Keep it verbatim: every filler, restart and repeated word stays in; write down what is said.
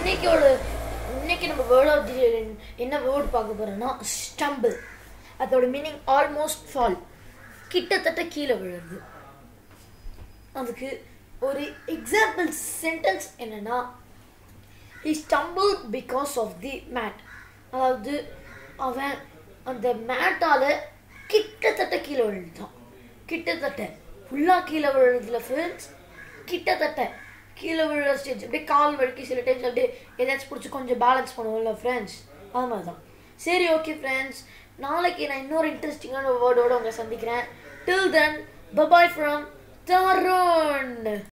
இன்னைக்கோட இன்னைக்கு நம்ம word of the என்ன வேர்ட் பார்க்க போறோம்னா ஸ்டம்பிள். அதோட மீனிங் ஆல்மோஸ்ட் ஃபால், கிட்டத்தட்ட கீழே விழுறது. அதுக்கு ஒரு எக்ஸாம்பிள் சென்டென்ஸ் என்னன்னா, he stumbled because of the mat. அதாவது அவன் அந்த மேட்டால கிட்டத்தட்ட கீழே விழுந்தான். கிட்டத்தட்ட ஃபுல்லாக கீழே விழுறதுல ஃப்ரெண்ட்ஸ், கிட்டத்தட்ட கீழே விழுற ஸ்டேஜ். அப்படியே கால் வழுக்கி சில டைம்ஸ் அப்படியே ஏதாச்சும் பிடிச்சி கொஞ்சம் பேலன்ஸ் பண்ணுவோம்ல ஃப்ரெண்ட்ஸ், அது மாதிரி தான். சரி, ஓகே ஃப்ரெண்ட்ஸ், நாளைக்கு நான் இன்னொரு இன்ட்ரெஸ்டிங்கான வேர்டோடு உங்களை சந்திக்கிறேன். Till then, bye bye from Tarun.